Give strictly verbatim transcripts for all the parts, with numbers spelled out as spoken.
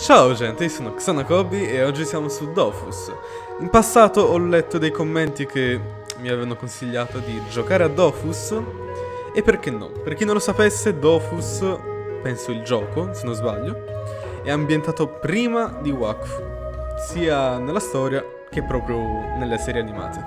Ciao gente, io sono Xanakobi e oggi siamo su Dofus. In passato ho letto dei commenti che mi avevano consigliato di giocare a Dofus. E perché no? Per chi non lo sapesse, Dofus, penso il gioco, se non sbaglio, è ambientato prima di Wakfu, sia nella storia che proprio nelle serie animate.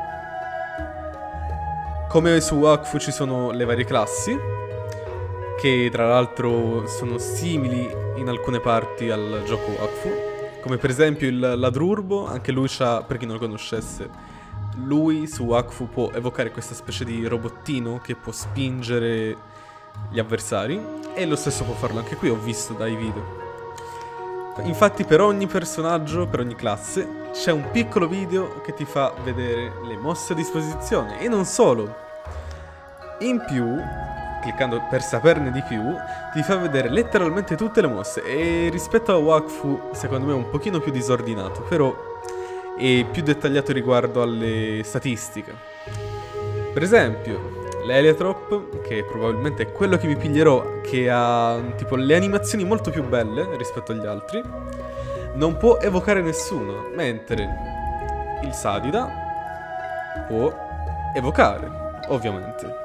Come su Wakfu ci sono le varie classi, che tra l'altro sono simili in alcune parti al gioco Wakfu, come per esempio il Ladrurbo. Anche lui c'ha, per chi non lo conoscesse, lui su Wakfu può evocare questa specie di robottino che può spingere gli avversari, e lo stesso può farlo anche qui, ho visto dai video. Infatti per ogni personaggio, per ogni classe, c'è un piccolo video che ti fa vedere le mosse a disposizione, e non solo. In più, cliccando per saperne di più, ti fa vedere letteralmente tutte le mosse, e rispetto a Wakfu secondo me è un pochino più disordinato, però è più dettagliato riguardo alle statistiche. Per esempio l'Heliotrop, che probabilmente è quello che mi piglierò, che ha tipo le animazioni molto più belle rispetto agli altri, non può evocare nessuno, mentre il Sadida può evocare, ovviamente.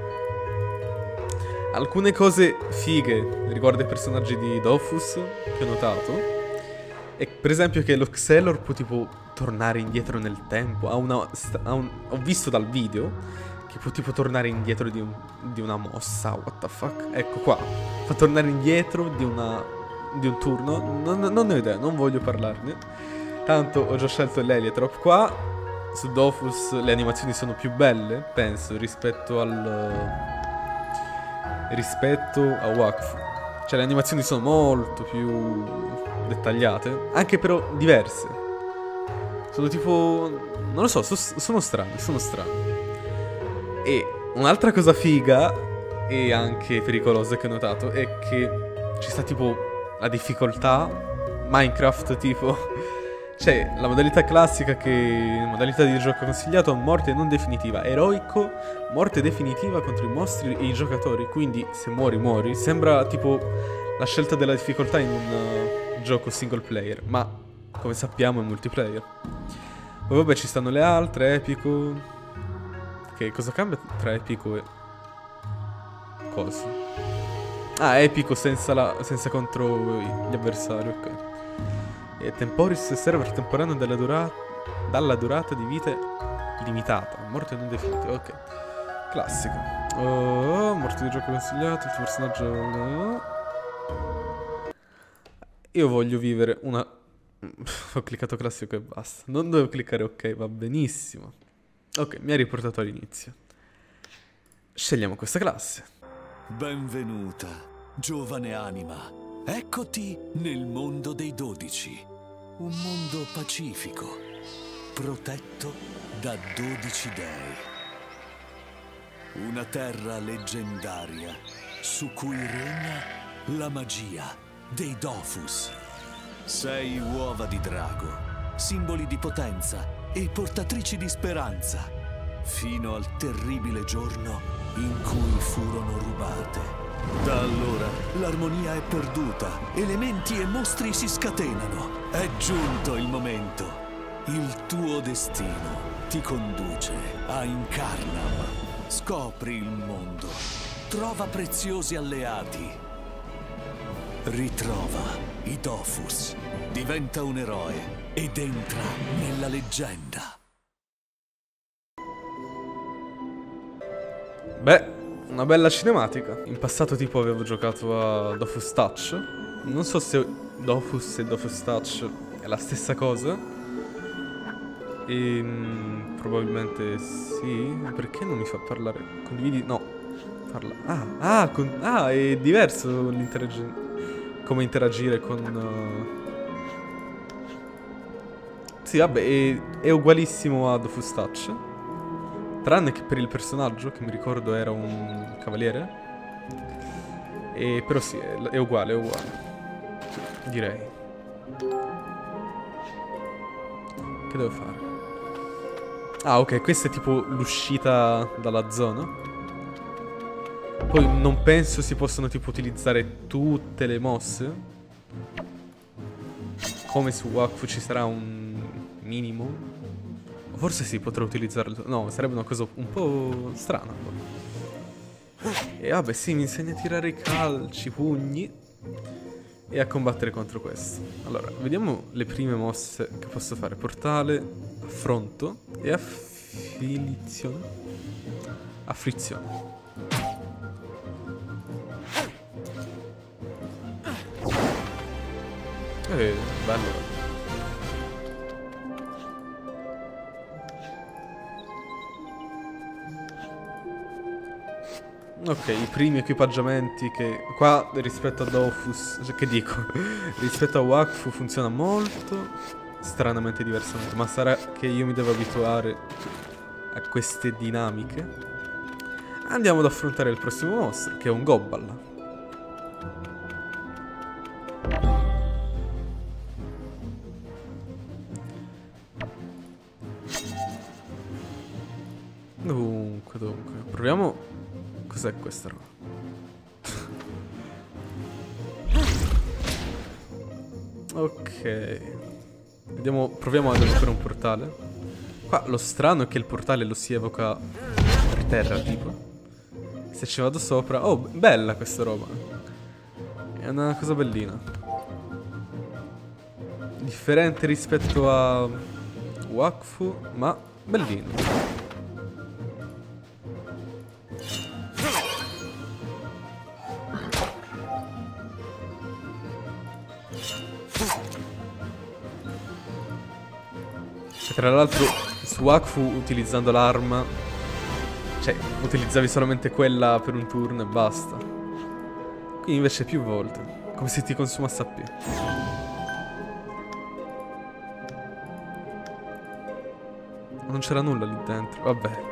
Alcune cose fighe riguardo ai personaggi di Dofus che ho notato è per esempio che lo Xelor può tipo tornare indietro nel tempo. Ha una, ha un, ho visto dal video che può tipo tornare indietro di, un, di una mossa. What the fuck? Ecco qua, fa tornare indietro di, una, di un turno. Non, non ne ho idea, non voglio parlarne. Tanto ho già scelto l'Heliotrop. Qua su Dofus le animazioni sono più belle, penso, rispetto al... rispetto a Wakfu. Cioè le animazioni sono molto più dettagliate, anche però diverse. Sono tipo... non lo so, so sono strane, sono strane. E un'altra cosa figa e anche pericolosa che ho notato è che ci sta tipo la difficoltà Minecraft, tipo... C'è la modalità classica, che modalità di gioco consigliato, morte non definitiva, eroico, morte definitiva contro i mostri e i giocatori, quindi se muori muori. Sembra tipo la scelta della difficoltà in un uh, gioco single player, ma come sappiamo è multiplayer. Poi vabbè ci stanno le altre, epico. Che cosa cambia tra epico e... cosa? Ah, epico senza, la... senza contro gli avversari, ok. E temporis server temporaneo dalla durata, dalla durata di vita limitata. Morte non definita, ok. Classico. Oh, morte di gioco consigliato. Il tuo personaggio... no. Io voglio vivere una... ho cliccato classico e basta. Non dovevo cliccare ok, va benissimo. Ok, mi ha riportato all'inizio. Scegliamo questa classe. Benvenuta, giovane anima. Eccoti nel mondo dei dodici. Un mondo pacifico, protetto da dodici dei. Una terra leggendaria su cui regna la magia dei Dofus. Sei uova di drago, simboli di potenza e portatrici di speranza, fino al terribile giorno in cui furono rubate. Da allora l'armonia è perduta, elementi e mostri si scatenano. È giunto il momento. Il tuo destino ti conduce a Incarnam. Scopri il mondo. Trova preziosi alleati. Ritrova i Dofus. Diventa un eroe ed entra nella leggenda. Beh, una bella cinematica. In passato tipo avevo giocato a Dofus Touch. Non so se Dofus e Dofus Touch è la stessa cosa. E probabilmente sì. Perché non mi fa parlare? Condividi? No. Parla. Ah, ah, con... ah, è diverso l'interagire. Come interagire con... Uh... Sì, vabbè, è, è ugualissimo a Dofus Touch. Tranne che per il personaggio, che mi ricordo era un cavaliere. E però sì, è, è uguale, è uguale. Direi. Che devo fare? Ah, ok, questa è tipo l'uscita dalla zona. Poi non penso si possano tipo utilizzare tutte le mosse. come su Wakfu ci sarà un minimo. Forse sì, potrò utilizzarlo. No, sarebbe una cosa un po' strana. E vabbè, sì, mi insegna a tirare i calci, pugni e a combattere contro questo. Allora, vediamo le prime mosse che posso fare. Portale, affronto e affilizione. Afflizione. Eh, bello. Ok, i primi equipaggiamenti che qua rispetto a Dofus, cioè che dico, rispetto a Wakfu funziona molto stranamente diversamente, ma sarà che io mi devo abituare a queste dinamiche. Andiamo ad affrontare il prossimo mostro, che è un Gobbal. Dunque, dunque, proviamo. Cos'è questa roba? Ok. Vediamo, proviamo ad aprire un portale. Qua lo strano è che il portale lo si evoca per terra, tipo. Se ci vado sopra... Oh, bella questa roba. È una cosa bellina. Differente rispetto a Wakfu, ma bellino. Tra l'altro su Wakfu utilizzando l'arma, cioè utilizzavi solamente quella per un turno e basta. Qui invece più volte, come se ti consumasse A P. Non c'era nulla lì dentro, vabbè.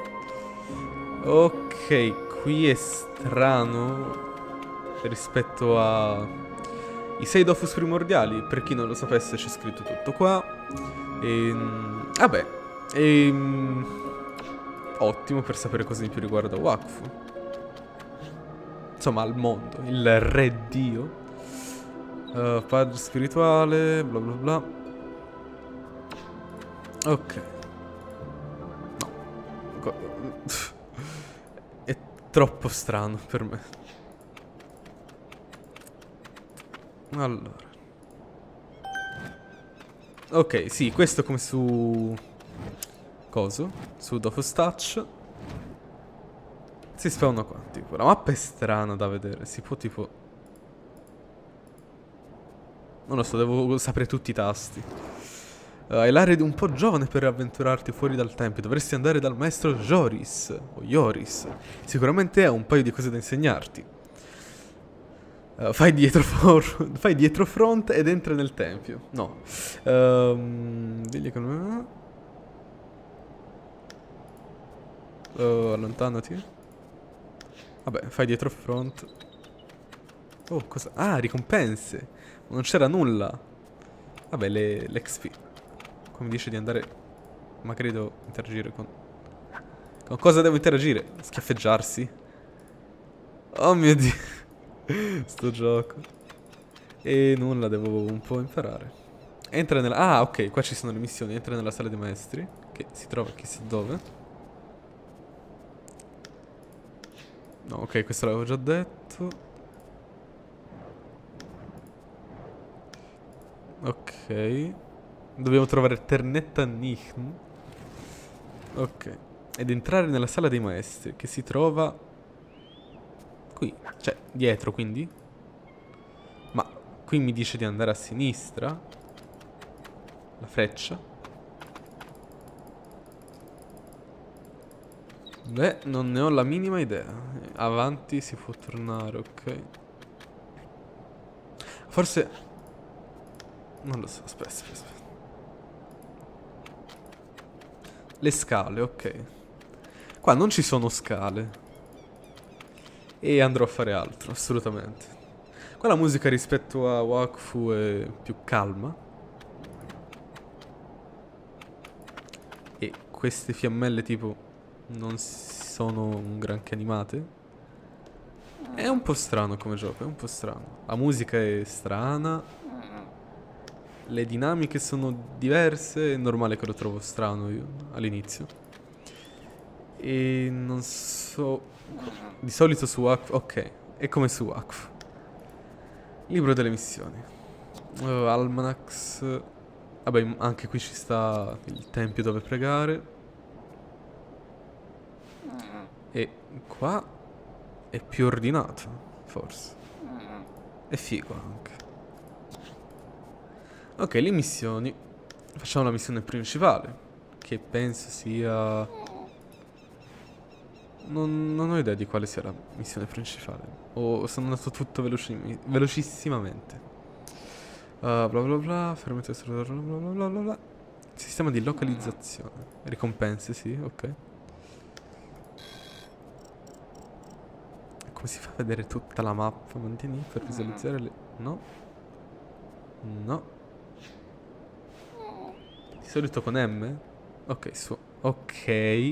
Ok, qui è strano rispetto a i sei Dofus primordiali. Per chi non lo sapesse c'è scritto tutto qua. E, vabbè, e, ottimo per sapere cose in più riguardo a Wakfu. Insomma, al mondo, il re dio, uh, padre spirituale, bla bla bla. Ok. No. È troppo strano per me. Allora. Ok, sì, questo come su... Coso? Su Dofus Touch. Si spawna qua, tipo. La mappa è strana da vedere. Si può tipo... Non lo so, devo sapere tutti i tasti. Uh, hai l'aria di un po' giovane per avventurarti fuori dal tempio. Dovresti andare dal maestro Joris. O Joris. Sicuramente ha un paio di cose da insegnarti. Uh, fai, dietro for- fai dietro front ed entra nel tempio. No. Um, digli che non... Uh, allontanati. Vabbè, fai dietro front. Oh, cosa? Ah, ricompense. Non c'era nulla. Vabbè, le, l'X P. Come dice di andare... Magari devo interagire con... Con cosa devo interagire? Schiaffeggiarsi? Oh mio Dio. Sto gioco. E nulla, devo un po' imparare. Entra nella... Ah, ok, qua ci sono le missioni. Entra nella sala dei maestri, che si trova chissà dove. No, ok, questo l'avevo già detto. Ok. Dobbiamo trovare Ternetta Nichn. Ok. Ed entrare nella sala dei maestri, che si trova... Qui, cioè, dietro quindi. Ma qui mi dice di andare a sinistra. La freccia. Beh, non ne ho la minima idea. Avanti si può tornare, ok. Forse... Non lo so, aspetta, aspetta, aspetta. Le scale, ok. Qua non ci sono scale. E andrò a fare altro, assolutamente. Qua la musica rispetto a Wakfu è più calma. E queste fiammelle tipo non sono un granché animate. È un po' strano come gioco, è un po' strano. La musica è strana. le dinamiche sono diverse, è normale che lo trovo strano io all'inizio. E non so... Di solito su Wakfu... Ok, è come su Wakfu. Libro delle missioni. uh, Almanax. Vabbè, anche qui ci sta il tempio dove pregare. E qua è più ordinato, forse. È figo anche. Ok, le missioni. Facciamo la missione principale, che penso sia... Non, non ho idea di quale sia la missione principale. O sono andato tutto veloci- velocissimamente. Uh, bla bla bla, fermate bla bla bla bla bla bla. Sistema di localizzazione. Ricompense, sì, ok. Come si fa a vedere tutta la mappa? Mantieni per visualizzare le... No. No. Di solito con M? Ok, su. Ok.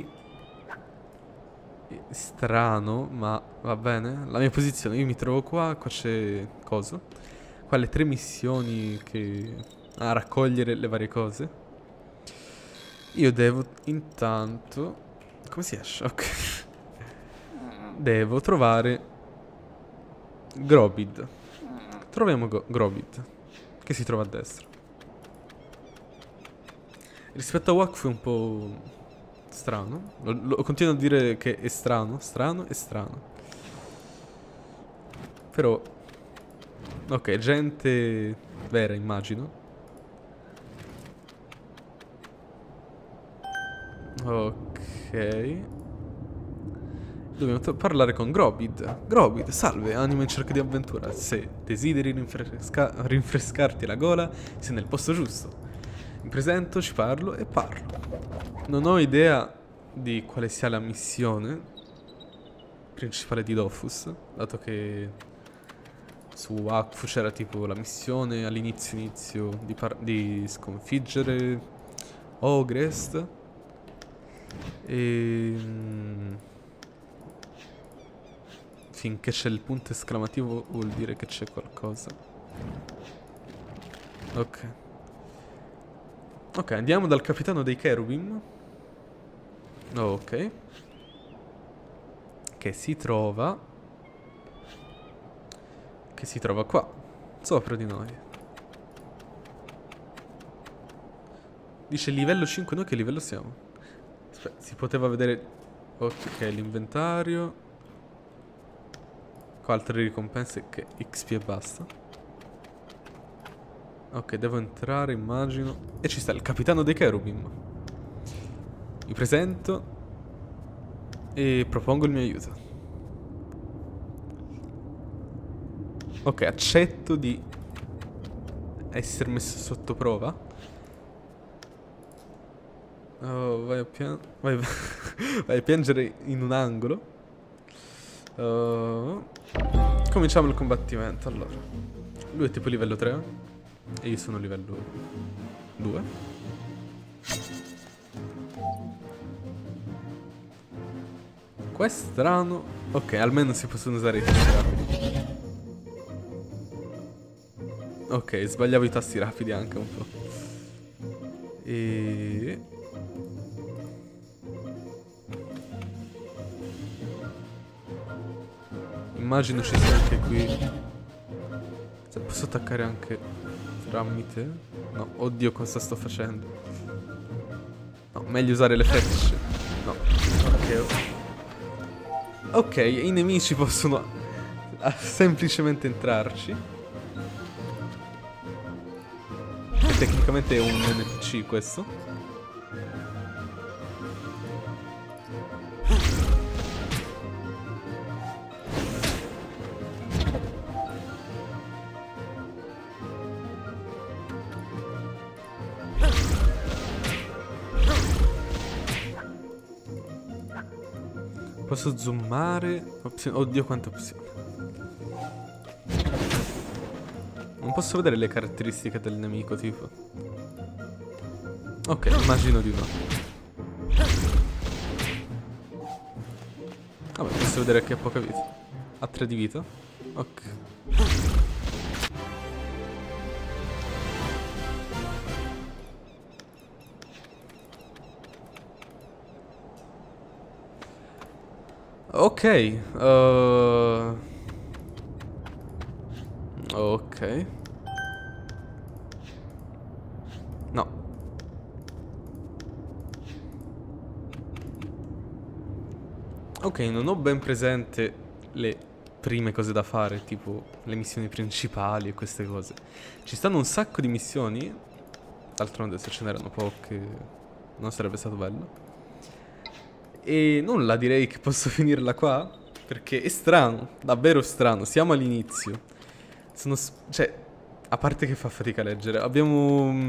Strano, ma va bene. La mia posizione, io mi trovo qua, qua c'è... Coso? Qua le tre missioni che... a raccogliere le varie cose. Io devo intanto... Come si esce? Ok. Devo trovare Grobid. Troviamo Go Grobid, che si trova a destra. Rispetto a Wakfu è un po' strano. Lo, lo, continuo a dire che è strano, strano e strano. Però... Ok, gente vera, immagino. Ok. Dobbiamo parlare con Grobid. Grobid, salve, anima in cerca di avventura. Se desideri rinfresca rinfrescarti la gola, sei nel posto giusto. Mi presento, ci parlo e parlo. Non ho idea di quale sia la missione principale di Dofus, dato che su Wakfu c'era tipo la missione all'inizio inizio di, di sconfiggere Ogrest. E... finché c'è il punto esclamativo vuol dire che c'è qualcosa. Ok. Ok, andiamo dal capitano dei Cherubim. Ok. Che si trova... Che si trova qua, sopra di noi. Dice livello cinque, noi che livello siamo? Aspetta, si poteva vedere... Ok, l'inventario. Qua altre ricompense che X P e basta. Ok, devo entrare, immagino. E ci sta il capitano dei Cherubim. Mi presento e propongo il mio aiuto. Ok, accetto di essere messo sotto prova. Oh, vai a pian... vai... vai a piangere in un angolo. Uh... Cominciamo il combattimento, allora. Lui è tipo livello tre e io sono livello due. Qua è strano. Ok, almeno si possono usare i tasti rapidi. Ok, sbagliavo i tasti rapidi anche un po'. E... immagino ci sia anche qui. Se posso attaccare anche tramite... No, oddio cosa sto facendo. No, meglio usare le frecce. No, ok. Ok, i nemici possono semplicemente entrarci. Tecnicamente è un N P C questo. Posso zoomare? Opzione. Oddio quante opzioni. Non posso vedere le caratteristiche del nemico, tipo. Ok, immagino di no. Vabbè, posso vedere che ha poca vita. Ha tre di vita. Ok. Ok. Uh... Ok. No. Ok, non ho ben presente le prime cose da fare, tipo le missioni principali e queste cose. Ci stanno un sacco di missioni. D'altronde se ce n'erano poche non sarebbe stato bello. E nulla, direi che posso finirla qua. Perché è strano, davvero strano. Siamo all'inizio. Sono... s- cioè, a parte che fa fatica a leggere. Abbiamo...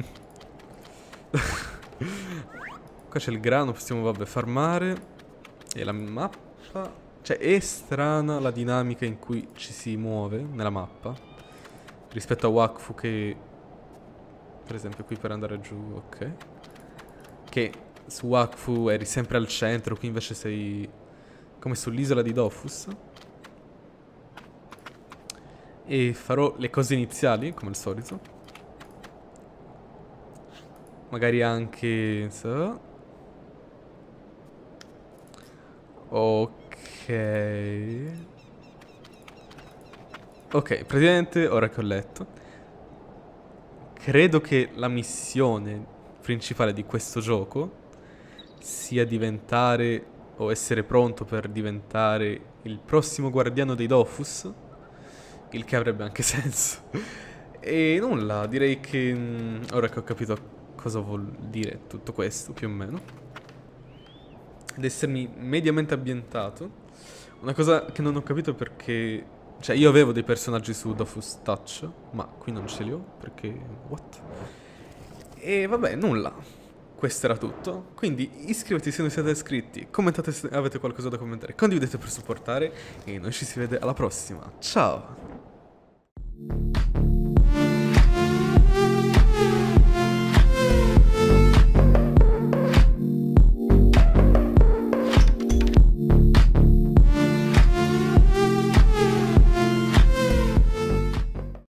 Qua c'è il grano, possiamo, vabbè, farmare. E la mappa... Cioè, è strana la dinamica in cui ci si muove nella mappa. Rispetto a Wakfu che... Per esempio qui per andare giù, ok. Che su Wakfu eri sempre al centro, qui invece sei come sull'isola di Dofus. E farò le cose iniziali, come al solito. Magari anche... so. Ok. Ok, praticamente ora che ho letto, credo che la missione principale di questo gioco sia diventare o essere pronto per diventare il prossimo guardiano dei Dofus, il che avrebbe anche senso. E nulla, direi che mm, ora che ho capito cosa vuol dire tutto questo, più o meno, ed essermi mediamente ambientato, una cosa che non ho capito è perché... Cioè, io avevo dei personaggi su Dofus Touch, ma qui non ce li ho, perché... What? E vabbè, nulla. Questo era tutto. Quindi iscrivetevi se non siete iscritti, commentate se avete qualcosa da commentare, condividete per supportare e noi ci si vede alla prossima. Ciao!